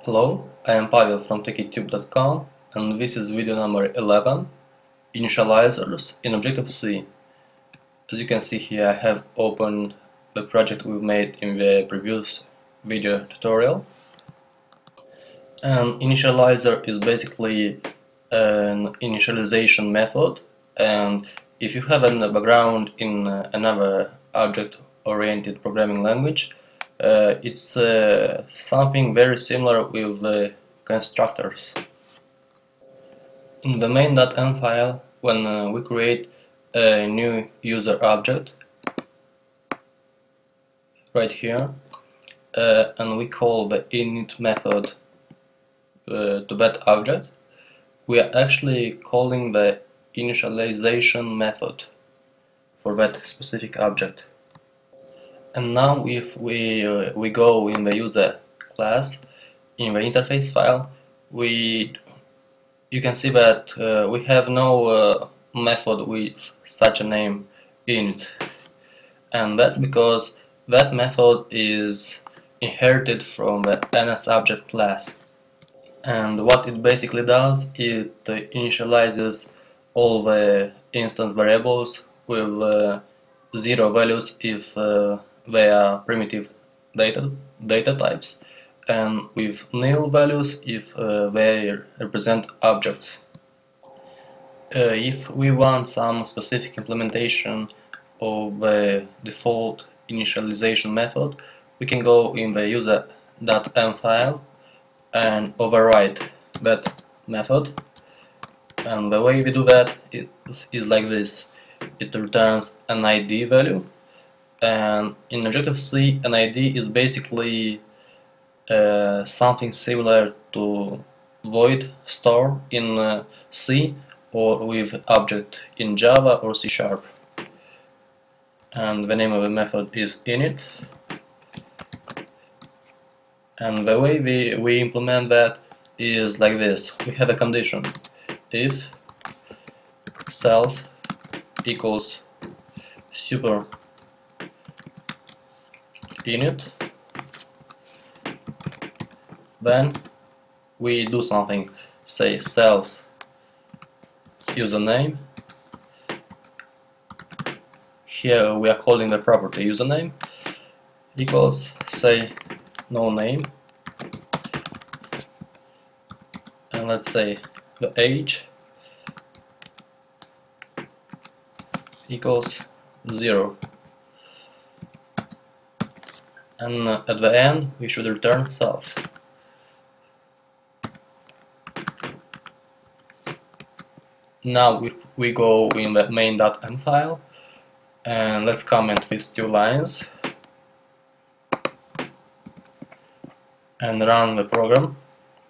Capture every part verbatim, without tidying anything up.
Hello, I am Pavel from techytube dot com, and this is video number eleven, Initializers in Objective-C. As you can see here, I have opened the project we made in the previous video tutorial. An initializer is basically an initialization method, and if you have a background in another object-oriented programming language, Uh, it's uh, something very similar with the constructors. In the main.m file, when uh, we create a new user object, right here, uh, and we call the init method uh, to that object, we are actually calling the initialization method for that specific object. And now if we, uh, we go in the user class, in the interface file, we you can see that uh, we have no uh, method with such a name init. And that's because that method is inherited from the NSObject class. And what it basically does, it uh, initializes all the instance variables with uh, zero values if uh, they are primitive data, data types, and with nil values if uh, they represent objects. Uh, if we want some specific implementation of the default initialization method, we can go in the user.m file and override that method. And the way we do that is, is like this. It returns an I D value, and in Objective-C an I D is basically uh, something similar to void store in uh, C or with object in Java or C sharp. And the name of the method is init. And the way we, we implement that is like this. We have a condition. If self equals super init, then we do something, say self username. Here we are calling the property username equals, say, no name, and let's say the age equals zero, and uh, at the end we should return self. Now if we go in the main.m file and let's comment these two lines and run the program,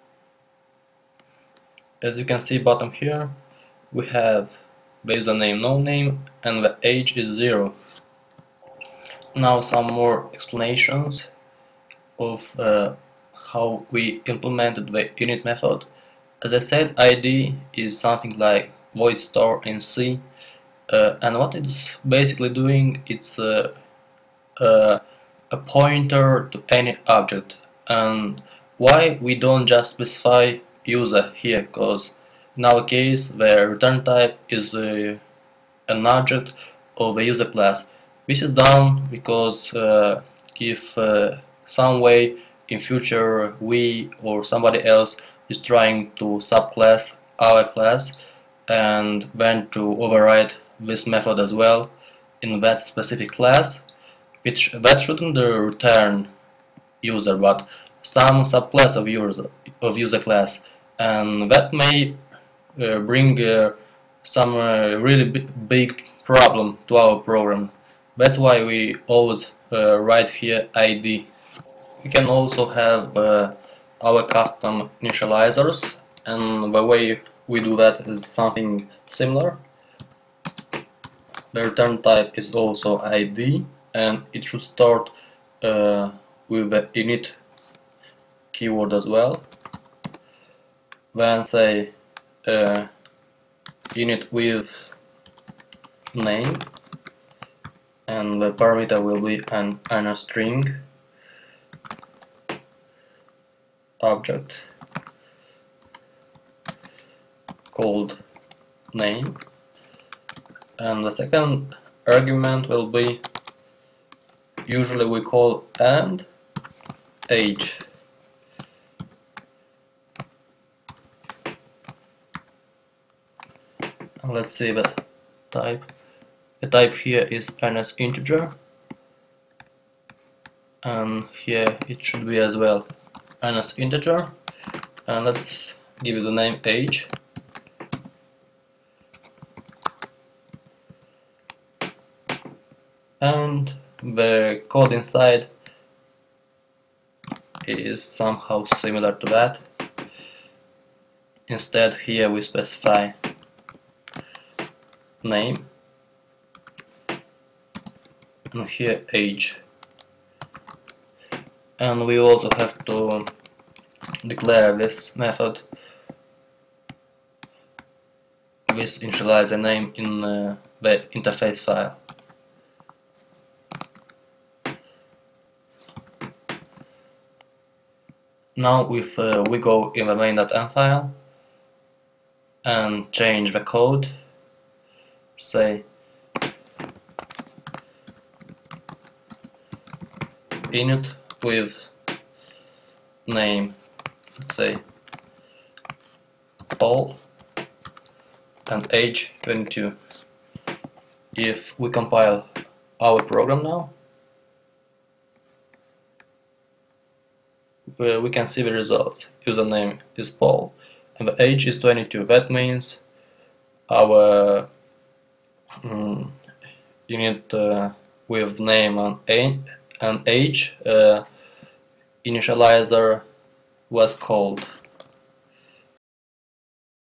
as you can see bottom here we have the username no name and the age is zero. Now some more explanations of uh, how we implemented the init method. As I said, I D is something like void store in C, uh, and what it's basically doing, it's uh, uh, a pointer to any object. And why we don't just specify user here, because in our case the return type is uh, an object of the user class. This is done because uh, if uh, some way in future we or somebody else is trying to subclass our class and then to override this method as well in that specific class, which that shouldn't return user but some subclass of user of user class, and that may uh, bring uh, some uh, really big problem to our program. That's why we always uh, write here I D. We can also have uh, our custom initializers, and the way we do that is something similar. The return type is also I D, and it should start uh, with the init keyword as well. Then say uh, init with name, and the parameter will be an NSstring. object called name, and the second argument will be, usually we call andAge. And let's see the type. The type here is NSInteger, and here it should be as well NSInteger. And let's give it the name age. And the code inside is somehow similar to that. Instead, here we specify name, and here age. And we also have to declare this method, this initializer name, in uh, the interface file. Now if uh, we go in the main.m file and change the code, say init with name, let's say Paul, and age twenty-two. If we compile our program now, we can see the results. Username is Paul and the age is twenty-two. That means our um, init uh, with name and, and age uh, initializer was called.